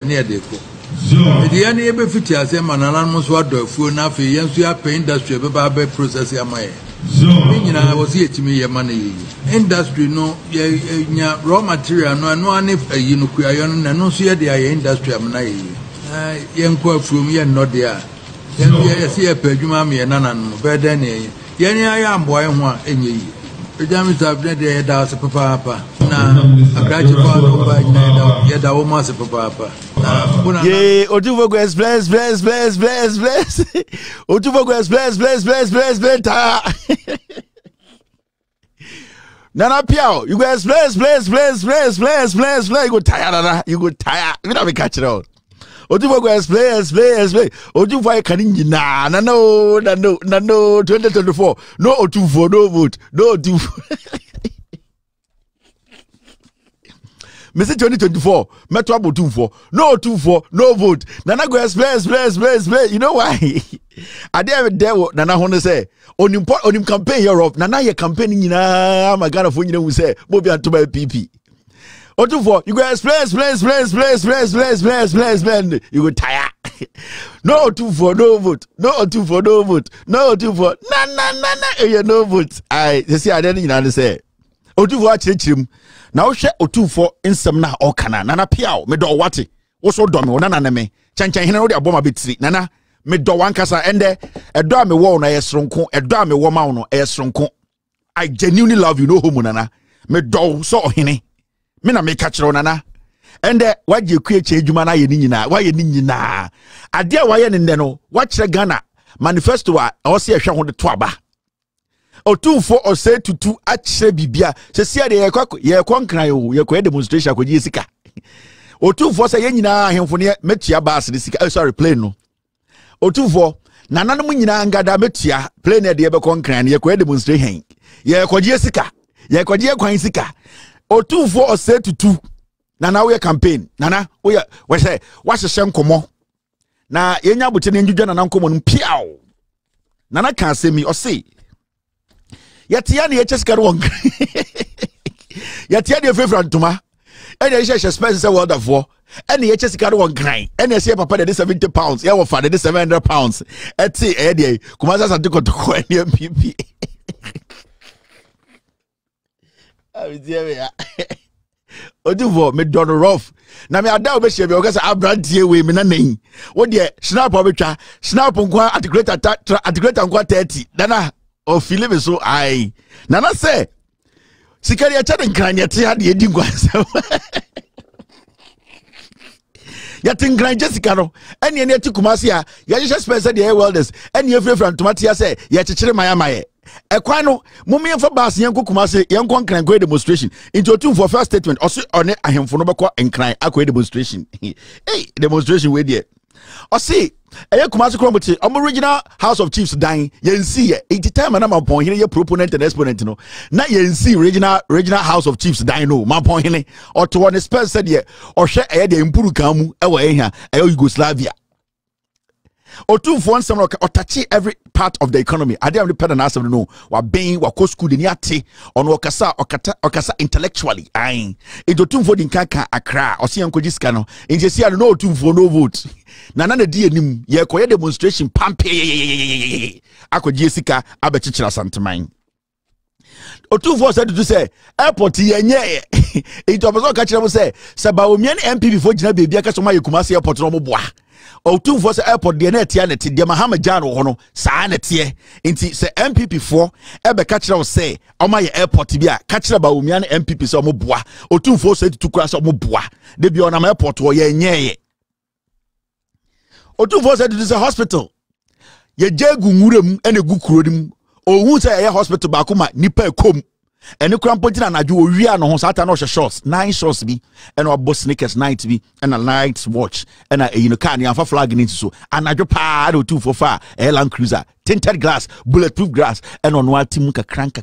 near the co. The any ever fitty as a man almost what do for nothing, yes, you are paying industry about process. I was here to me your money. Industry no raw material no one if a unicorn and no see the industry am young quite from here not there. Then see a pejumami and none better than Yenny I am boy one in ye. Pajamas have there that's a papa. Now a graduate by yet a woman's a papa. Yea, Otumfour bless. Otumfour bless. Nana Piao, you guys bless. You go tired, you go tired. We don't be catch it all. Otumfour bless. Otumfour can no 2024. No Otumfour, no vote. No Otumfour. Mr. 2024, Metro Otumfour, no Otumfour, no vote. Nana go bless. You know why? I dare Nana Honda say, on him campaign Europe, Nana ye campaigning my God of you say, Bobby to buy PP. Otumfour, you guys bless. You go tired. No Otumfour, no vote. No Otumfour. Na, no vote. I see, I didn't say. Otumfour church now share Otumfour in some na okana nana piao me do wate wo so do me nana me chanchan hene wo de aboma betiri nana me do wankasa ende edo a me wo na yesronko edo a me wo ma no yesronko. I genuinely love you no homo nana me do so hene me na me ka kire nana ende waje kueche adwuma na ye ni nyina wa ye ni nyina ade a wa ye ne no wa kire Ghana manifesto a o se ehwe ho de to aba Otumfour or say to two at Bibia. Se see the ye concry, ye quite demonstration with Jessica. Otumfour say yenina him for near metia bass the sorry plane no. Otumfour Nana Munina ngada metia plane at the ever concry, ye quite demonstration. Ye kwa Jessica, ye kwa Sika. Otumfour or say to two. Nana we campaign. Nana we say what's the same como. Na yenya butene njuja na nkomo piao. Nana can't say me or say. Yatia ni HSK won. Yatia ni favorite tuma. Any expense say world of war. Any HSK won grind. Any say papa de 70 pounds. Ya wo fa de 700 pounds. Eti e dey. Kumasa santi to ko any MPP. Abi dia me ya. Otumfour me don rough. Na me ada obehye be o kasa abrantie we me na nan. Wo de snap obetwa. Snap nkwa articulate nkwa 30. Dana o Philip so I Nana say sikari acha de nkran yete ade edi ngwansa yete nkran Jessica no ene ene ati kumase a ya je spend de welders ene efre from tomati say ya chechire maye ekwan no mumye fa baas yen kumase yen kon nkran go demonstration into Otumfour first statement also on ahemfo no beko nkran akwa demonstration hey demonstration we there o see eye kumase kromoti original House of Chiefs dying yensi ye 80 time na mapon hene ye proponent and exponent no na yensi original House of Chiefs dying no mapon hene oto one spell said ye ohwe eye de impuru kan mu ewo ehia eye Yugoslavia Otumfour nsem no otachi every part of the economy ade am depend na asem no wa ben wa ko school ni ate ono okasa intellectually ai Otumfour din kan akra o se yankoji sika no nje sia no Otumfour no vote na di anim ye koye demonstration pampe akoji sika abechechira santeman Otumfour said to say airport yenye it oboso ka kire mo say sabawomian MPP fo gina bebia ka so ma yekumase airport no mo boa Otumfour say airport de na etia na te de Mahama Jano ho no saa na te nti say MPP fo ebe ka kire wo say o ma ye airport bia ka kire bawomian MPP so mo boa Otumfour say to kura so mo boa de bia na airport wo yenye Otumfour said to say hospital ye jegu nwuram ene gu kurodim ohun say ye hospital ba kuma nipa ekom ene krampotina na adwo owia no ho sata no shorts 9 shorts bi ene obo sneakers night bi ene night watch ene eyino car ni afa flag ni so anadwo pa do 244 Land Cruiser tinted glass bulletproof glass ene ono atimu ka kranka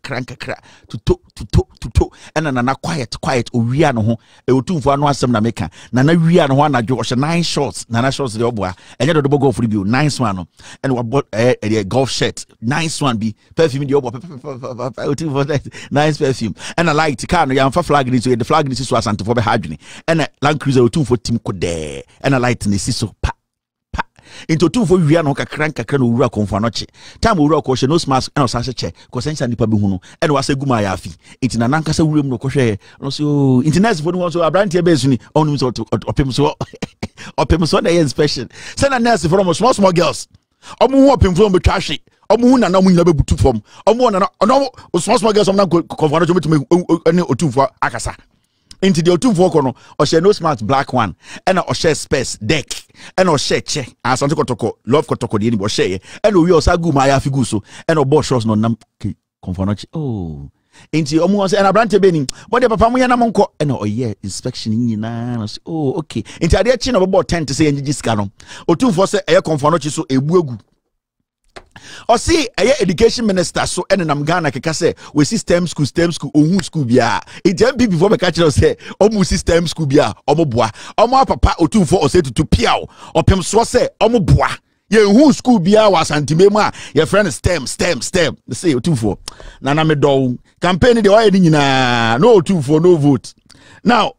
to ene na quiet owia no ho Otumfour anu asem na meka na wia no ho anadwo o 9 shorts na shorts de oboa enye do golf bi o nice one no ene obo golf shirt nice one bi perfume de obo Otumfour nice perfume. And I like car no yamfa flag ni so the flag ni so asante for be hadwene. And Land Cruiser Otumfour team ko there. And I like ni so pa. Into Otumfour wia no kakra no wura konfo anoche. Time wura ko hye no smash and osase che. Ko sensa nipa be hu no. And wase guma ya afi. Inti na nanka sa wuram no ko hye. No so internet for no so abrantie be suni. Onum so opem so na inspection. Send a nurse from small girls. Omu hu opem from betwa hye. Omu hu na na mu nyina be butu fom. Omu na no small girls na konfo anoche betumi ani Otumfour akasa. Into the Otumfour kono o share no smart black one and o share space deck and o share che asante kotoko love kotoko de ni bo share and o wi o sagu ma ya figu so and o bo shots no nam confonochi oh into omo say and abrante be ni bo de papa mu ya na monko and o ye inspection nyina oh okay into ade chi no bo tent say enji sika no Otumfour say e confonochi so ebu or see a education minister so and nam Ghana keka say we system school ohun school bia it MP before me catch us say omu system school bia omo boa omo papa Otumfour o say to piao opem so say omo boa ye hu school bia wa santimemu a your friend stem say Otumfour na me do campaign de why ni nyina no Otumfour no vote now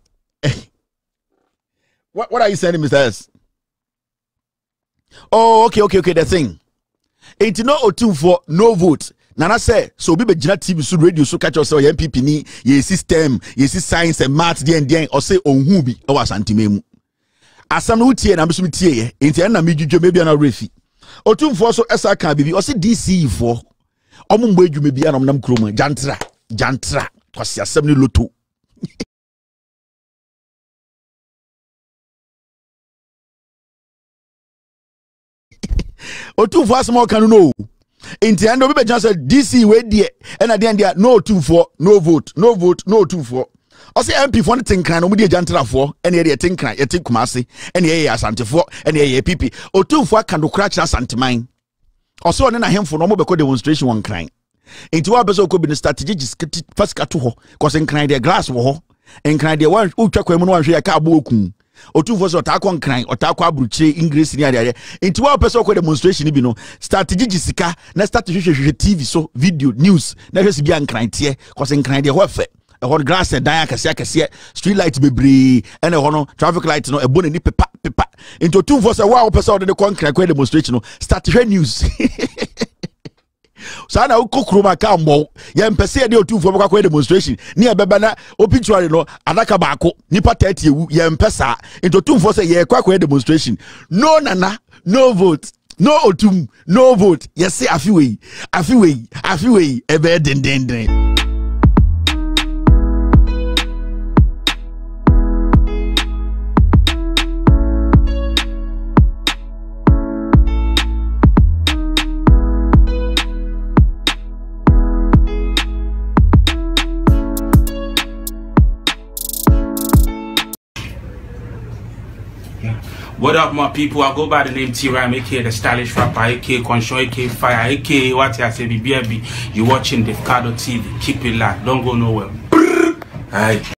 what are you saying, Mr. S? Oh okay the thing. Ain't no Otumfour no vote. Nana say so be Gina TV so radio so catch us say MPP ni ye system ye science and math den or say onhu bi o asantememu. Asam no tie na me tie ye. Ain't na me dwudwo me bia na refi. Otumfour so esa kan bibi o say DC for omo mbo adwuma bia na nam krom jantra kwasi asam ni loto. Otumfour asmo kan no inti ando be just DC we die and at the end there no Otumfour no vote no Otumfour o say MP for the tinkran no mu die jantra for and ye tinkran ye tikumase and ye asante for and ye PP Otumfour kan do kra kra santeman o so ne na hemfo no mo be ko demonstration one cran inti wa be so ko bi ne strategies first ka to ho cause nkran dey glass wo ho nkran dey wan utwa kwa mu no wan hwe ya ka abo okun Otumfour so ta kon kran otakwa abruche English ni ade enti wa person ko demonstration bi no strategy sika na start hwehwehwe TV so video news na hwesi bia nkran tie cause nkran de ho fe e ho glass e dan akase street light bebre and e ho no traffic light no e bo ni pepa enti Otumfour so wa person de kon kran ko demonstration no start hwe news so na ukokroma ka mbo ye mpese de Otumfour kwa demonstration ni ebeba na obituary no adaka baako nipa 30 ewu ye mpesa into Otumfour say ye kwa demonstration no nana no vote no Otum no vote yes say afiwe ebe den. What up, my people? I go by the name T-Ram, aka the stylish rapper, aka Conshon, aka Fire, aka what I say, BBB. You watching Davcadotv. Keep it locked. Don't go nowhere. Alright.